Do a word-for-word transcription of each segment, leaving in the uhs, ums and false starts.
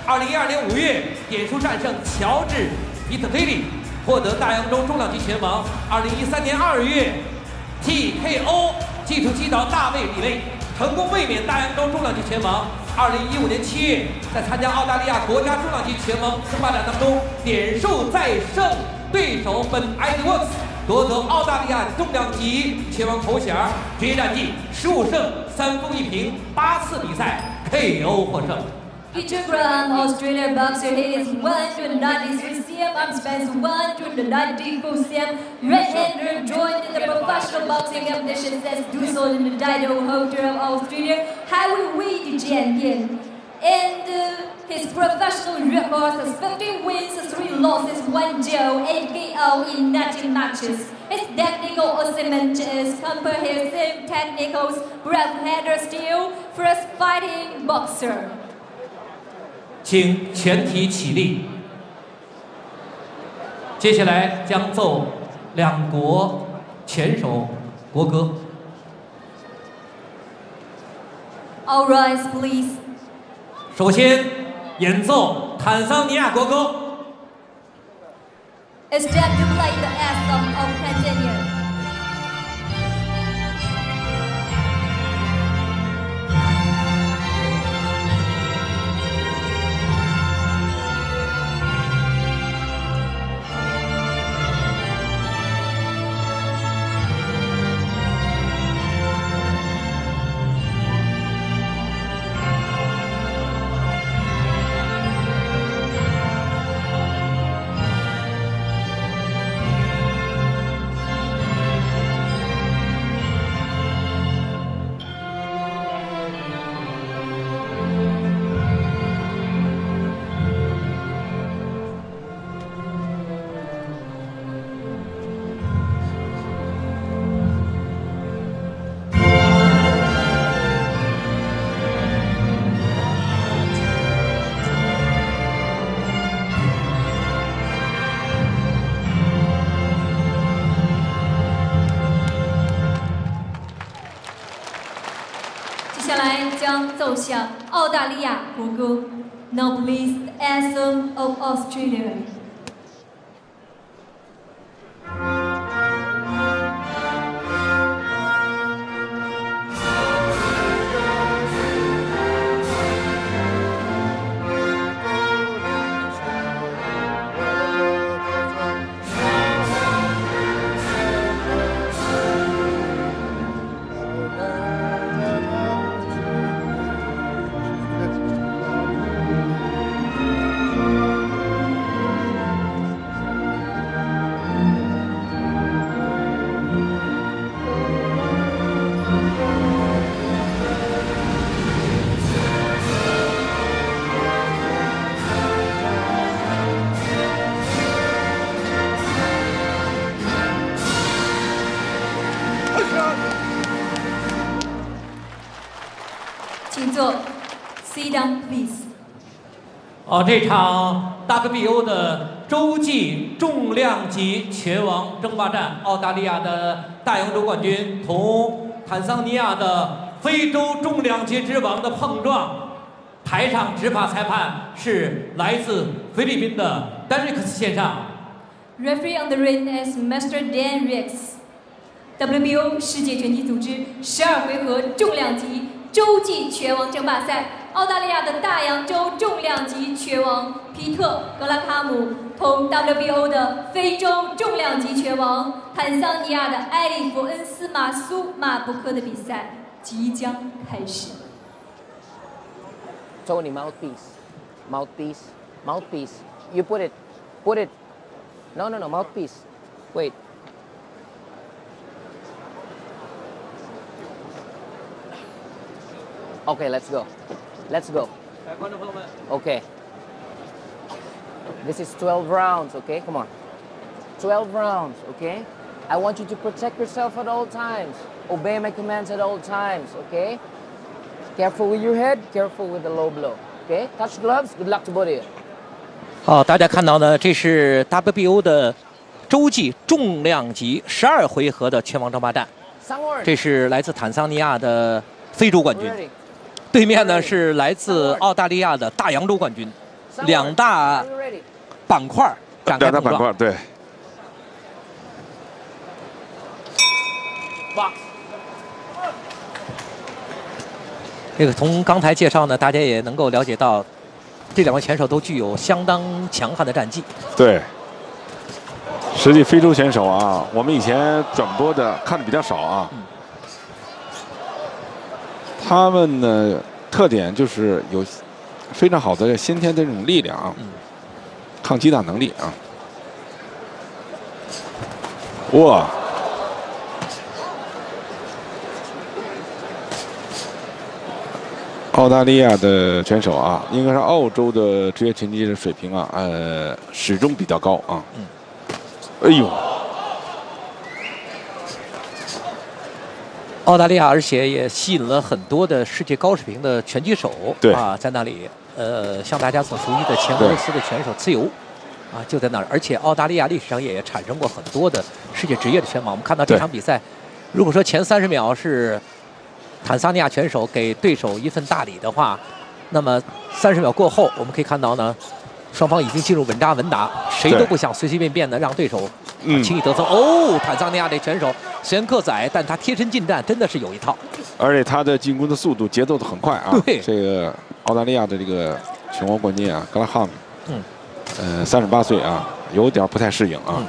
二零一二年五月点数战胜乔治·皮特菲利，获得大洋洲重量级拳王。二零一三年二月 T K O 技术击倒大卫·里雷，成功卫冕大洋洲重量级拳王。二零一五年七月，在参加澳大利亚国家重量级拳王争霸战当中，点数再胜对手本·艾德沃斯，夺得澳大利亚重量级拳王头衔。职业战绩十五胜三负一平，八次比赛 K O 获胜。 Peter Graham, Australian boxer, he is one ninety-three centimeters, arm span one ninety-four centimeters, red-hander, joined in the professional boxing competition as Dusel in the title holder of Australia heavyweight champion. And uh, his professional record is fifteen wins, three losses, one draw, eight K O in nineteen matches. His technical assignment is comprehensive technicals, breath-hander style, first fighting boxer. 请全体起立。接下来将奏两国拳手国歌。 All rise, please. 首先演奏坦桑尼亚国歌。 It's time to play the anthem of Tanzania. Now please the anthem of Australia. Sit down, please. 哦，这场 W B O 的洲际重量级拳王争霸战，澳大利亚的大洋洲冠军同坦桑尼亚的非洲重量级之王的碰撞。台上执法裁判是来自菲律宾的丹瑞克斯先生。 Referee on the ring is Mister Dan Ricks。W B O 世界拳击组织十二回合重量级洲际拳王争霸赛。 澳大利亚的大洋洲重量级拳王皮特·格拉卡姆同 W B O 的非洲重量级拳王坦桑尼亚的埃利弗恩斯马苏马布克的比赛即将开始。 Tony, mouthpiece, mouthpiece, mouthpiece. You put it, put it. No, no, no, mouthpiece. Wait. Okay, let's go. Let's go. Okay. This is twelve rounds, okay? Come on. twelve rounds, okay? I want you to protect yourself at all times. Obey my commands at all times, okay? Careful with your head, careful with the low blow, okay? Touch gloves, good luck to both of you. 好，大家看到呢，这是 W B O 的洲际重量级十二回合的拳王争霸战。这是来自坦桑尼亚的非洲冠军。 对面呢是来自澳大利亚的大洋洲冠军。 两大板块展开碰撞。两大板块， 对。 哇！这个从刚才介绍呢，大家也能够了解到，这两位选手都具有相当强悍的战绩。 对。 实际非洲选手啊，我们以前转播的看的比较少啊。嗯、他们呢，特点就是有非常好的先天的这种力量啊，嗯、抗击打能力啊。哇！澳大利亚的选手啊，应该是澳洲的职业拳击的水平啊，呃，始终比较高啊。嗯 哎呦！ 澳大利亚，而且也吸引了很多的世界高水平的拳击手， 对啊，在那里，呃，像大家所熟悉的前俄罗斯的拳手自由，啊，就在那儿。而且澳大利亚历史上也产生过很多的世界职业的拳王。我们看到这场比赛，如果说前三十秒是坦桑尼亚拳手给对手一份大礼的话，那么三十秒过后，我们可以看到呢。 双方已经进入稳扎稳打，谁都不想随随便便的让对手嗯、轻易得分。哦，坦桑尼亚这拳手虽然个子矮，但他贴身近战真的是有一套， 而且他的进攻的速度、节奏都很快啊。 对， 这个澳大利亚的这个拳王冠军啊，格拉汉姆，嗯，呃，三十八岁啊，有点不太适应啊。嗯、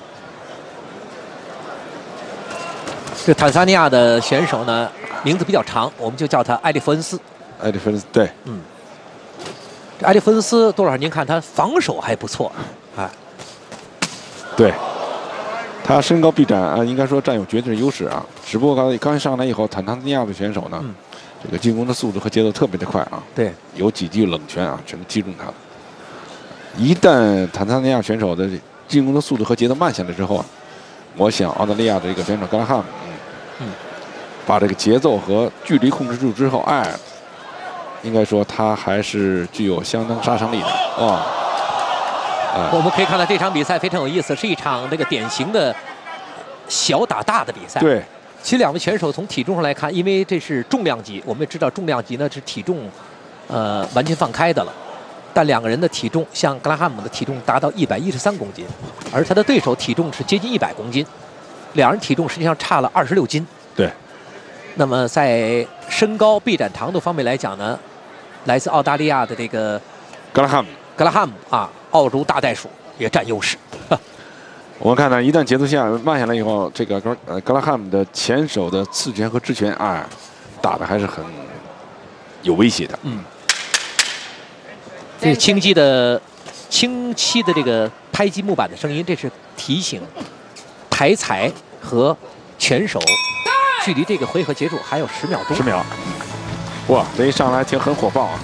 这坦桑尼亚的选手呢，名字比较长，我们就叫他埃利弗恩斯。 埃利弗恩斯，对，嗯。 这埃利弗恩斯多少？您看他防守还不错，啊， 对，他身高臂展啊，应该说占有绝对的优势啊。只不过刚刚上来以后，坦桑尼亚的选手呢，嗯、这个进攻的速度和节奏特别的快啊。 对， 有几记冷拳啊，全都击中他了。一旦坦桑尼亚选手的进攻的速度和节奏慢下来之后啊，我想澳大利亚的这个选手格拉汉姆，嗯，把这个节奏和距离控制住之后，哎。 应该说，他还是具有相当杀伤力的哦。 呃、我们可以看到这场比赛非常有意思，是一场这个典型的小打大的比赛。 对， 其实两位选手从体重上来看，因为这是重量级，我们也知道重量级呢是体重呃完全放开的了。但两个人的体重，像格拉汉姆的体重达到一百一十三公斤，而他的对手体重是接近一百公斤，两人体重实际上差了二十六斤。 对。 那么在身高、臂展长度方面来讲呢，来自澳大利亚的这个格拉汉姆， 格拉汉姆啊，澳洲大袋鼠也占优势。 我们看呢，一旦节奏下慢下来以后，这个格呃格拉汉姆的前手的刺拳和直拳啊，打的还是很有威胁的。嗯， 这是轻击的轻击的这个拍击木板的声音，这是提醒台裁和拳手。 距离这个回合结束还有十秒钟。 十秒，哇，这一上来挺很火爆啊！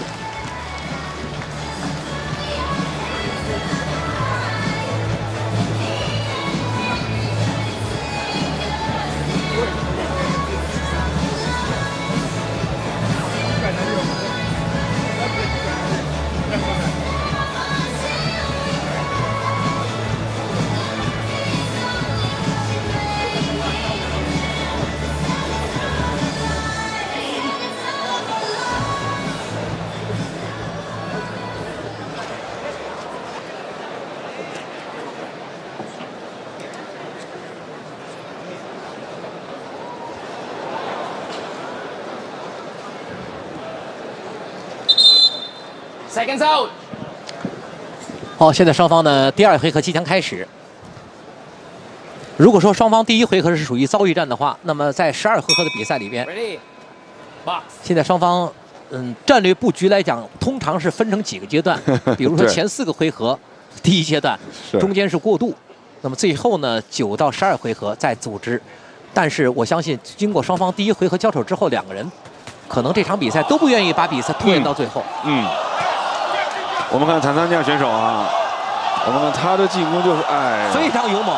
Seconds out。 好，现在双方呢第二回合即将开始。如果说双方第一回合是属于遭遇战的话，那么在十二回合的比赛里边，现在双方嗯战略布局来讲，通常是分成几个阶段，比如说前四个回合，第一阶段，中间是过渡，那么最后呢九到十二回合再组织。但是我相信，经过双方第一回合交手之后，两个人可能这场比赛都不愿意把比赛拖延到最后。 嗯。嗯 我们看坦桑尼亚选手啊，我们看他的进攻就是哎， 非常勇猛，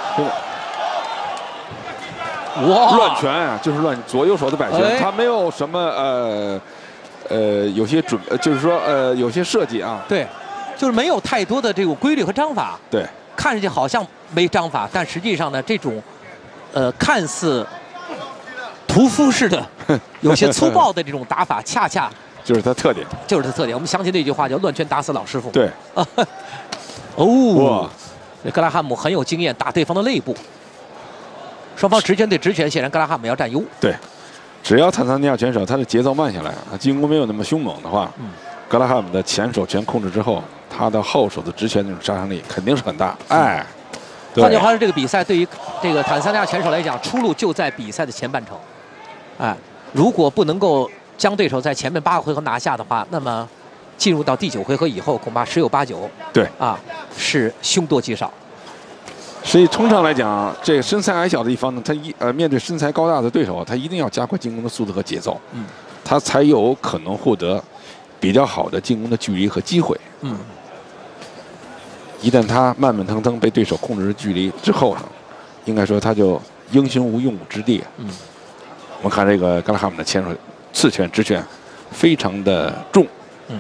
哇，乱拳啊，就是乱左右手的摆拳，哎、他没有什么呃呃有些准，就是说呃有些设计啊， 对，就是没有太多的这种规律和章法， 对， 看上去好像没章法，但实际上呢，这种呃看似屠夫式的、有些粗暴的这种打法，恰恰就是他特点， 就是他特点。我们想起那句话叫“乱拳打死老师傅”。 对。 哦， 哇， 格拉汉姆很有经验，打对方的肋部。双方直拳对直拳，显然格拉汉姆要占优。 对，只要坦桑尼亚选手他的节奏慢下来，他进攻没有那么凶猛的话，嗯、格拉汉姆的前手拳控制之后，他的后手的直拳那种杀伤力肯定是很大。哎， 换句话说，这个比赛对于这个坦桑尼亚选手来讲，出路就在比赛的前半程。哎，如果不能够将对手在前面八个回合拿下的话，那么进入到第九回合以后，恐怕十有八九， 对啊，是凶多吉少。 所以通常来讲，这个身材矮小的一方呢，他一呃面对身材高大的对手，他一定要加快进攻的速度和节奏，嗯，他才有可能获得比较好的进攻的距离和机会。嗯，一旦他慢慢腾腾被对手控制距离之后呢，应该说他就英雄无用武之地。嗯，我们看这个格拉汉姆的前手刺拳、直拳非常的重。嗯。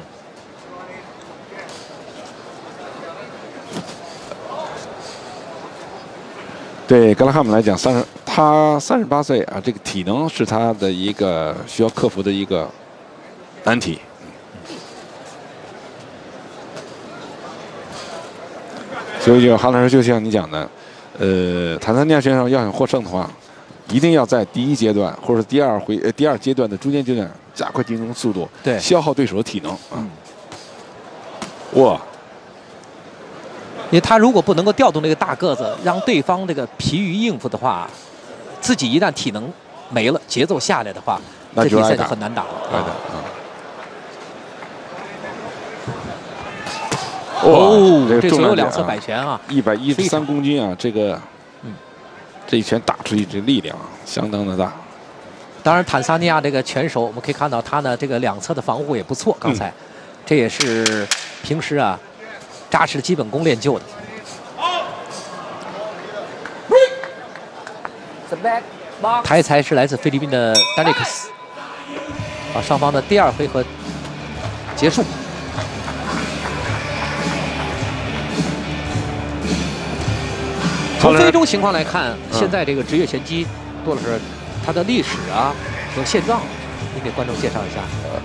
对格拉汉姆来讲，三十他三十八岁啊，这个体能是他的一个需要克服的一个难题。所以就韩老师就像你讲的，呃，坦桑尼亚选手要想获胜的话，一定要在第一阶段或者第二回呃第二阶段的中间阶段加快进攻速度， 对， 消耗对手的体能啊。嗯、哇！ 因为他如果不能够调动这个大个子，让对方这个疲于应付的话，自己一旦体能没了，节奏下来的话， 那这比赛就很难打了。 对的啊。 哦，这左右两侧摆拳啊， 一百一十三公斤啊，这个，嗯，这一拳打出去，这力量相当的大。 当然，坦桑尼亚这个拳手，我们可以看到他呢这个两侧的防护也不错。刚才，嗯、这也是平时啊。扎实的基本功练就的。台裁是来自菲律宾的丹尼克斯。啊，双方的第二回合结束。从非洲情况来看，嗯、现在这个职业拳击，多老师，它的历史啊和现状，你给观众介绍一下。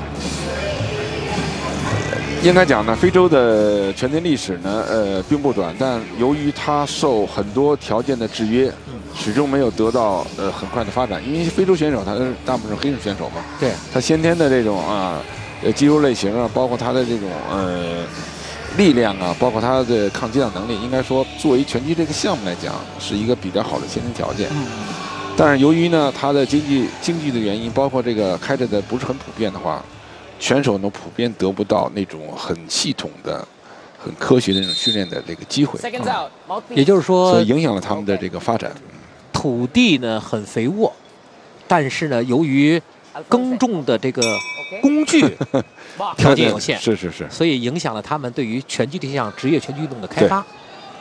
应该讲呢，非洲的拳击历史呢，呃，并不短，但由于它受很多条件的制约，始终没有得到呃很快的发展。因为非洲选手他是大部分是黑人选手嘛， 对， 他先天的这种啊，呃，肌肉类型啊，包括他的这种呃力量啊，包括他的抗击打能力，应该说作为拳击这个项目来讲，是一个比较好的先天条件。嗯。但是由于呢，他的经济经济的原因，包括这个开着的不是很普遍的话。选手呢普遍得不到那种很系统的、很科学的那种训练的这个机会， 嗯、也就是说， 所以影响了他们的这个发展。 土地呢很肥沃，但是呢，由于耕种的这个工具条件有限， 是是是， 所以影响了他们对于拳击这项职业拳击运动的开发。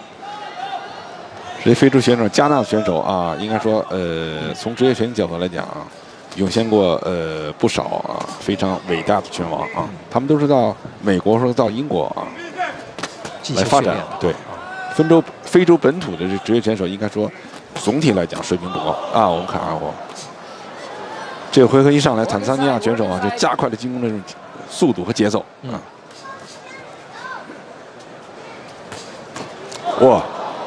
所以非洲选手、加纳的选手啊，应该说，呃，从职业拳击角度来讲啊。涌现过呃不少啊非常伟大的拳王啊，他们都是到美国或者到英国啊来发展。对，非洲非洲本土的这职业选手应该说总体来讲水平不高啊。我们看啊，我这个回合一上来，坦桑尼亚选手啊就加快了进攻的这种速度和节奏啊。哇，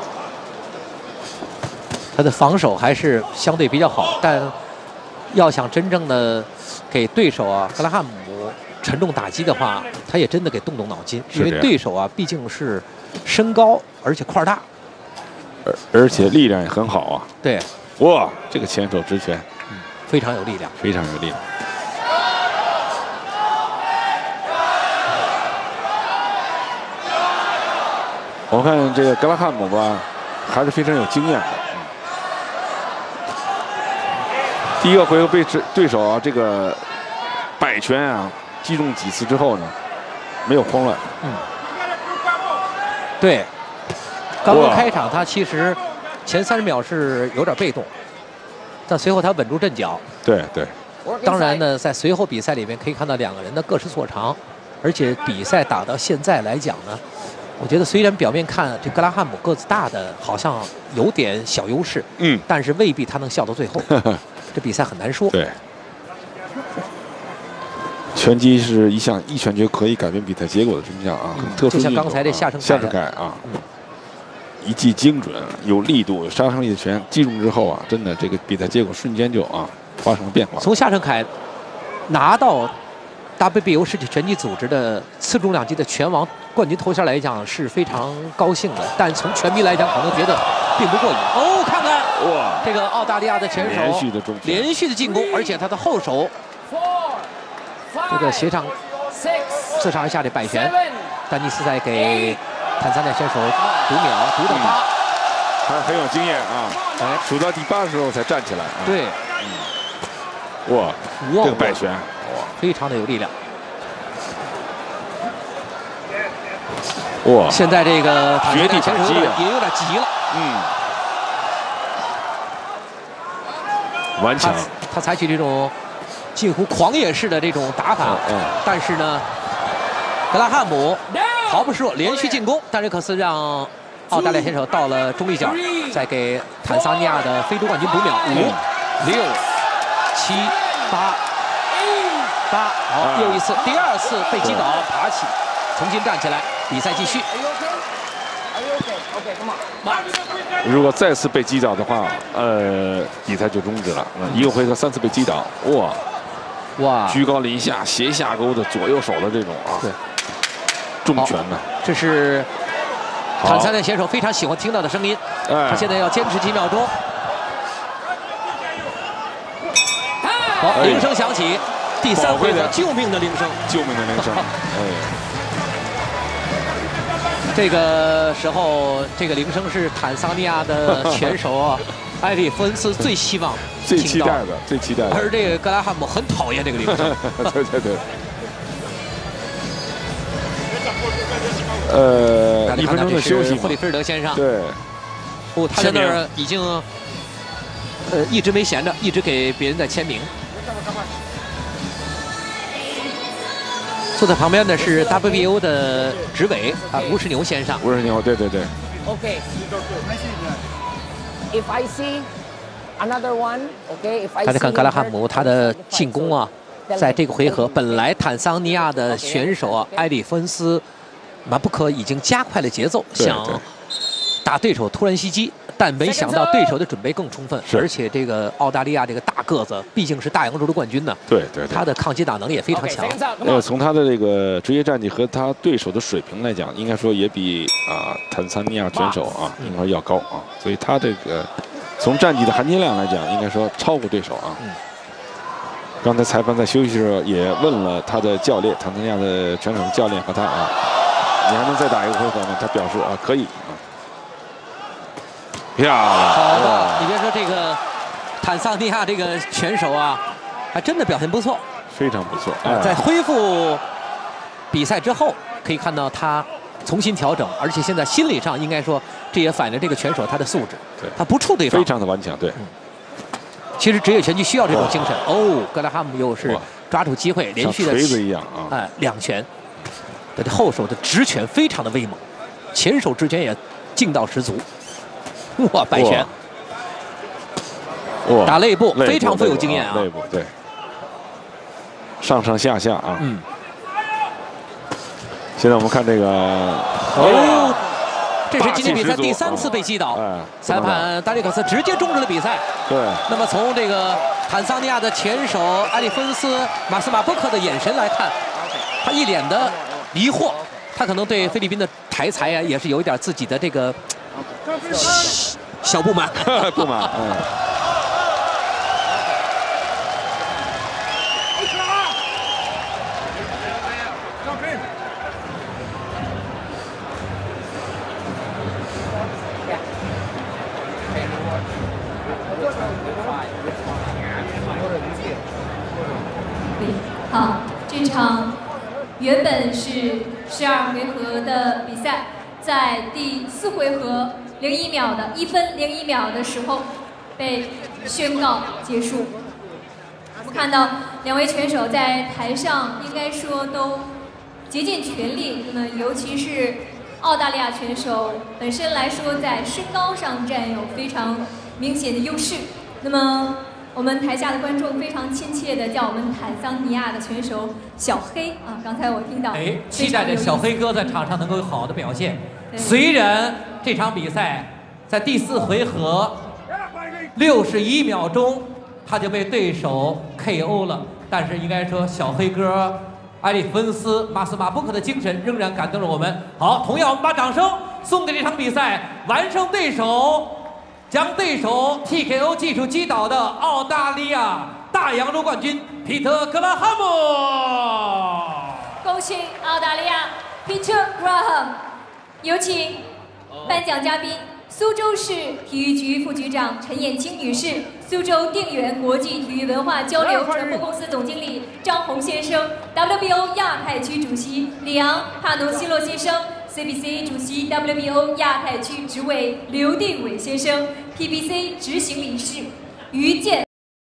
他的防守还是相对比较好，但。要想真正的给对手啊格拉汉姆沉重打击的话，他也真的给动动脑筋，因为对手啊毕竟是身高而且块大， 而而且力量也很好啊。 对， 哇，这个前手直拳， 嗯，非常有力量， 非常有力量。我看这个格拉汉姆吧，还是非常有经验的。第一个回合被对手啊这个摆拳啊击中几次之后呢，没有慌乱。嗯， 对，刚刚开场他其实前三十秒是有点被动，但随后他稳住阵脚。 对对。 当然呢，在随后比赛里面可以看到两个人的各失所长，而且比赛打到现在来讲呢，我觉得虽然表面看这格拉汉姆个子大的好像有点小优势，嗯，但是未必他能笑到最后。这比赛很难说。 对， 拳击是一项一拳就可以改变比赛结果的这么项啊，很特殊就像刚才这下身下身盖啊，一击精准，有力度，有杀伤力的拳击中之后啊，真的这个比赛结果瞬间就啊发生了变化。 从下身凯拿到 W B O 世界拳击组织的次重量级的拳王冠军头衔来讲是非常高兴的，但从拳迷来讲可能觉得并不过瘾。哦，看看哇， 这个澳大利亚的拳手连续的中拳， 连续的进攻，而且他的后手这个斜上自上而下的摆拳，丹尼斯在给坦桑尼亚选手读秒，读到八， 他很有经验啊，哎，数到第八的时候才站起来啊。 对， 嗯，哇，这个摆拳，哇， 非常的有力量。 哇！ 现在这个绝地反击也有点急了。 嗯，顽强。 他, 他采取这种近乎狂野式的这种打法， 嗯嗯、 但是呢，格拉汉姆毫不示弱，连续进攻，但是可是让澳大利亚选手到了中立角，再给坦桑尼亚的非洲冠军读秒，五、六、七、八、八，好，又一次，第二次被击倒，爬起。 重新站起来，比赛继续。 如果再次被击倒的话，呃，比赛就终止了。嗯、一个回合三次被击倒，哇哇， 居高临下、斜下勾的左右手的这种啊， 对， 重拳呢。 这是坦桑尼亚选手非常喜欢听到的声音。 哎、 他现在要坚持几秒钟。好，铃声响起，第三回合救命的铃声， 救命的铃声，哎。 这个时候，这个铃声是坦桑尼亚的拳手啊，埃里芬斯最希望、 最期待的、最期待的。 而这个格拉汉姆很讨厌这个铃声。 对对对。呃，一分钟的休息。 霍里菲尔德先生。 对。 哦，他在那儿已经，呃，一直没闲着，一直给别人在签名。 坐在旁边的是 W B O 的执委啊，吴世牛先生。 吴世牛，对对对。 Okay. If I see another one, okay. If I see. 大家看格拉汉姆他的进攻啊，在这个回合，本来坦桑尼亚的选手啊，埃里芬斯马布克已经加快了节奏，想打对手突然袭击。 但没想到对手的准备更充分，而且这个澳大利亚这个大个子毕竟是大洋洲的冠军呢， 对对， 他的抗击打能力也非常强。 呃，从他的这个职业战绩和他对手的水平来讲，应该说也比啊坦桑尼亚选手啊应该说要高啊，所以他这个从战绩的含金量来讲，应该说超过对手啊。嗯。刚才裁判在休息时候也问了他的教练，坦桑尼亚的拳手教练和他啊，你还能再打一个回合吗？他表示啊可以啊。 漂亮！ 好的，你别说这个坦桑尼亚这个拳手啊，还真的表现不错， 非常不错。 哎、在恢复比赛之后，可以看到他重新调整，而且现在心理上应该说，这也反映这个拳手他的素质。 对， 他不触对方， 非常的顽强。对， 嗯、其实职业拳击需要这种精神。哦，格拉汉姆又是抓住机会，连续的锤子一样啊！ 哎，两拳，他的后手的直拳非常的威猛，前手直拳也劲道十足。 哇，摆拳， 哇， 打肋部非常富有经验啊！ 肋部对，上上下下啊。嗯。现在我们看这个， 哦，这是今天比赛第三次被击倒，裁判达里克斯直接终止了比赛。 对。 那么从这个坦桑尼亚的拳手埃里芬斯马斯马布克的眼神来看，他一脸的疑惑，他可能对菲律宾的台裁啊也是有一点自己的这个。 小不满， 不满，嗯。 好，这场原本是十二回合的比赛。 在第四回合零一秒的一分零一秒的时候，被宣告结束。我们看到两位拳手在台上，应该说都竭尽全力。那么，尤其是澳大利亚拳手本身来说，在身高上占有非常明显的优势。那么， 我们台下的观众非常亲切的叫我们坦桑尼亚的选手小黑啊，刚才我听到。 哎，期待着小黑哥在场上能够有好的表现。虽然这场比赛在第四回合六十一秒钟他就被对手 K O 了，但是应该说小黑哥埃里芬斯马斯马布克的精神仍然感动了我们。好，同样我们把掌声送给这场比赛完胜对手。 将对手 T K O 技术击倒的澳大利亚大洋洲冠军皮特·格拉汉姆， 恭喜澳大利亚 Peter Graham。有请颁奖嘉宾苏州市体育局副局长陈燕青女士，苏州定远国际体育文化交流传播公司总经理张红先生 ，W B O 亚太区主席里昂·帕努西洛先生。 C B C 主席 W B O 亚太区执委刘定伟先生 ，P B C 执行理事于建。